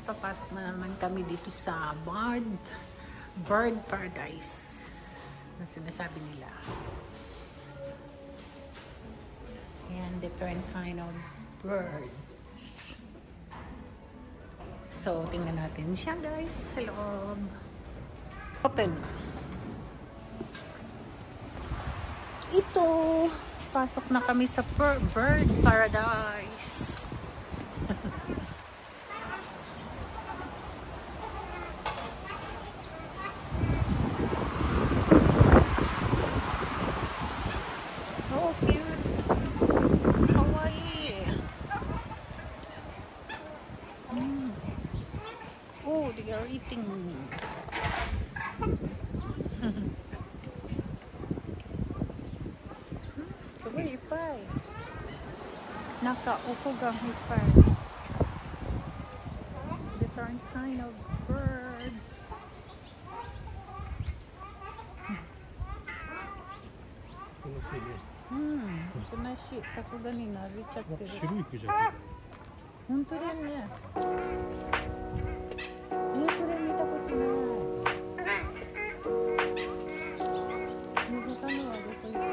papasok na naman kami dito sa bird paradise na sinasabi nila. And different kind of birds. So, tingnan natin siya guys sa loob. Open. Ito, pasok na kami sa bird paradise. Oh, cute. Kawaii. Oh, they are eating. Ipay. Nakaupo ang ipay. Different kind of birds. Itoなし、さすがに慣れちゃってる。白いクジャク。本当だよね。これ見たことない。他のはどこ行った？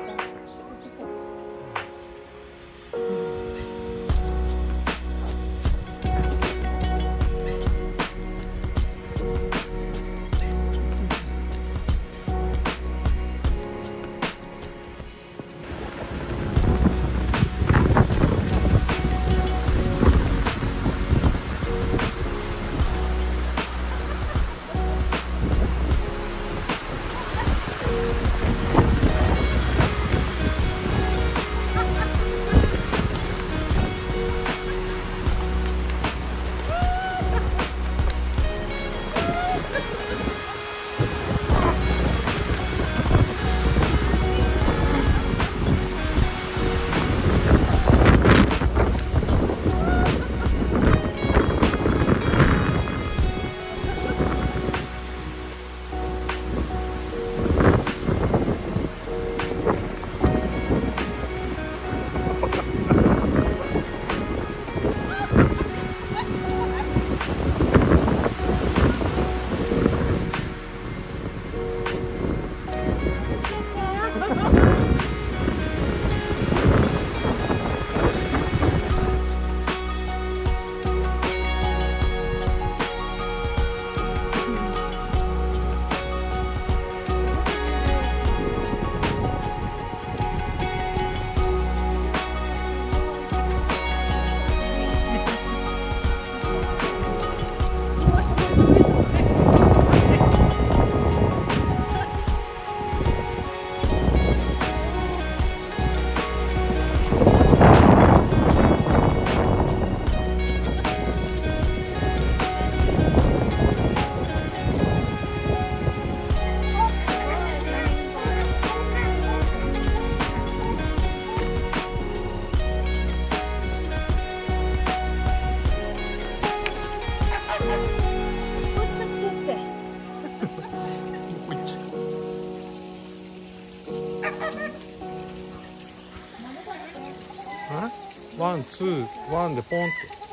ワン、ツー、ワンでポンって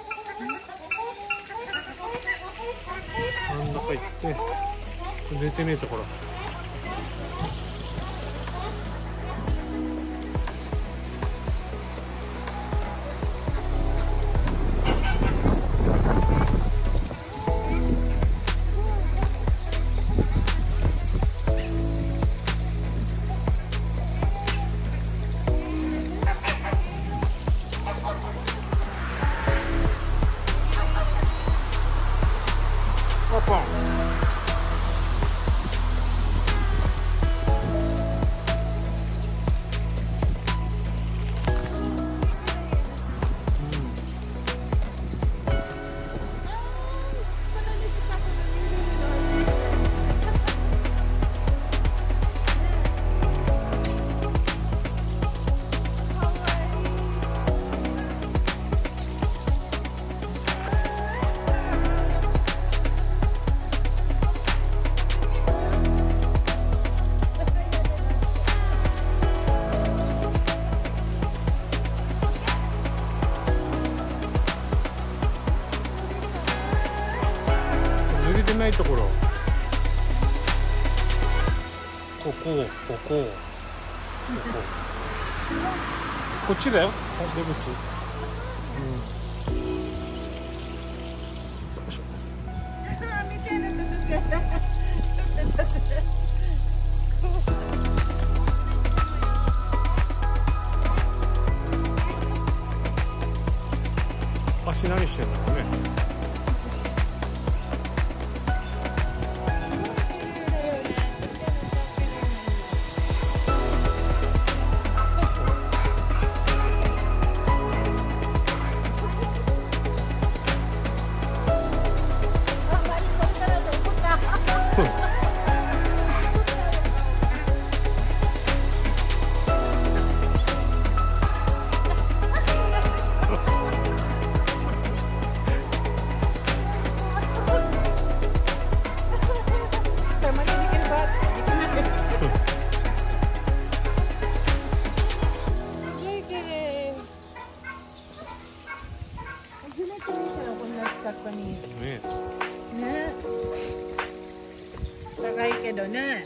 真ん中行って出てねえところ。 ないところ。こここっちだよ、出口。足何してんだろうね。 高いけどね。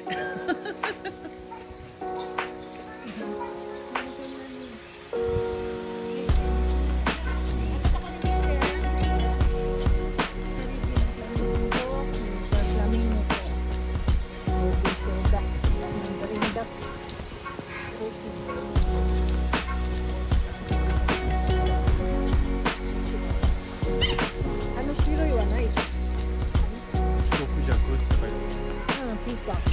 白いはない。 白クジャクって書いてある。 ピーカー。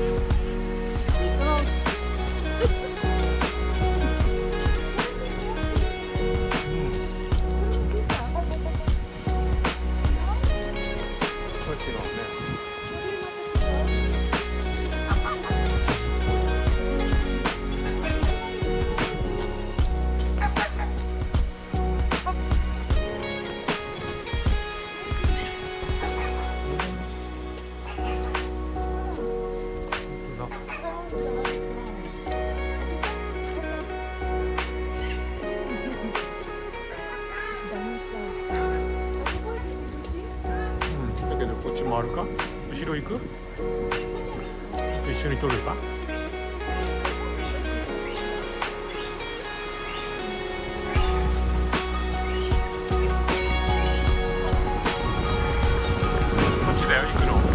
こっちのね。だけどこっちもあるか？後ろ行く？ちょっと一緒に撮るか？こっちだよ、行くの。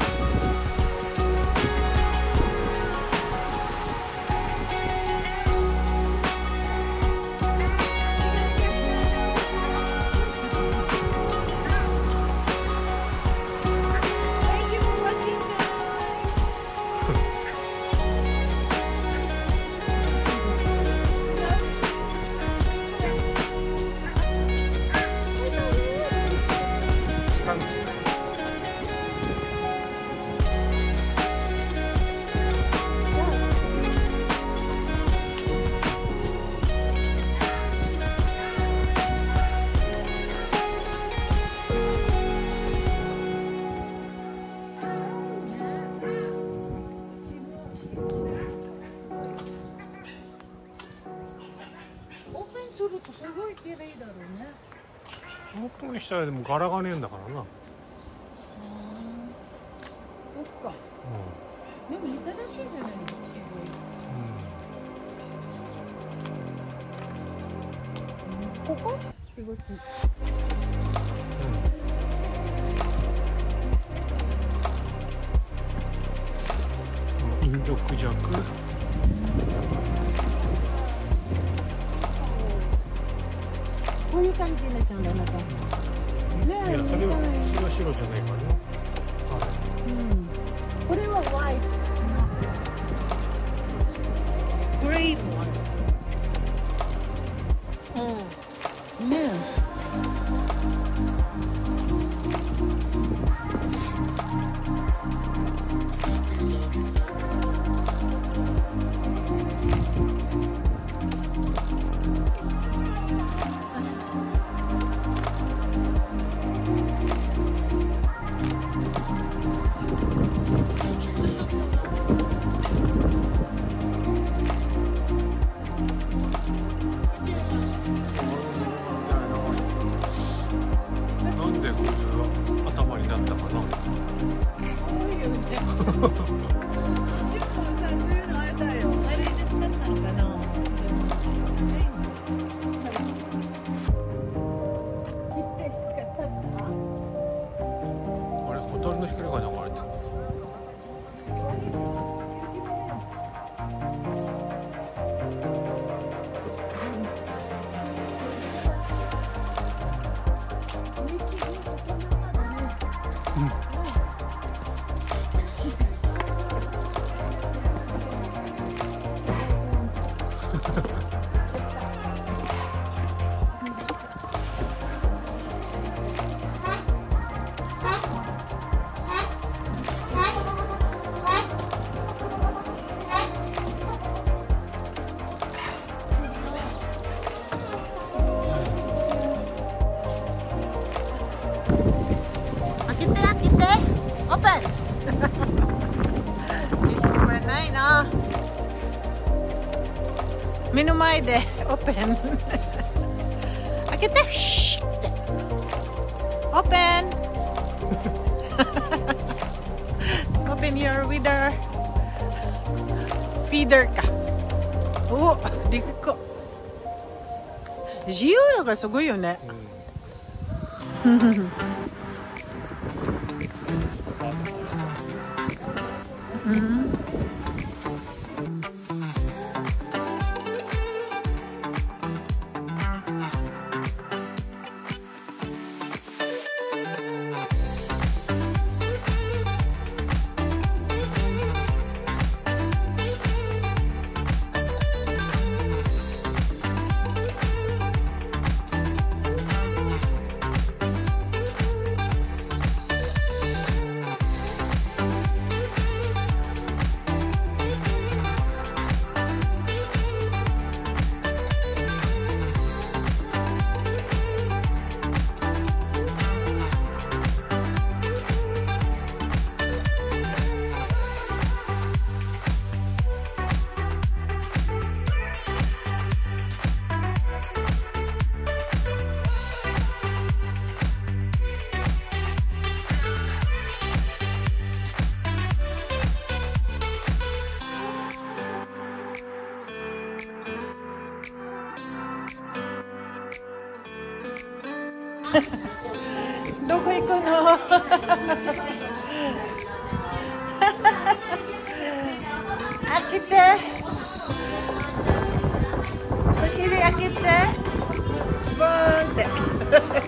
するとすごい綺麗だろうね。 オープンしたらでも柄がねえんだからな。 そっか。でも珍しいじゃないの、すごい。ここ？ってこっち。 インドクジャク。 こういう感じになっちゃうんだよ、また。ねえ、 いや、それは白じゃないからね。 これはワイト。グレード。ねえ。 目の前でオープン開けてシュッてオープンオープン your wither feeder か。おでっか自由だからすごいよね、どこ行くの開けてお尻開けてボーンって